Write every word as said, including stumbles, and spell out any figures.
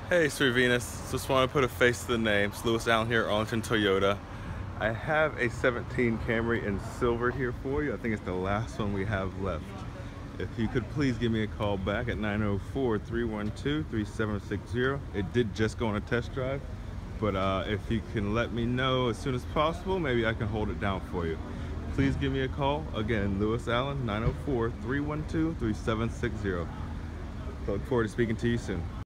Hey Srivinas, just want to put a face to the name. It's Lewis Allen here at Arlington Toyota. I have a seventeen Camry in silver here for you. I think it's the last one we have left. If you could please give me a call back at nine oh four, three one two, three seven six zero. It did just go on a test drive, but uh, if you can let me know as soon as possible, maybe I can hold it down for you. Please give me a call. Again, Lewis Allen, nine oh four, three one two, three seven six zero. Look forward to speaking to you soon.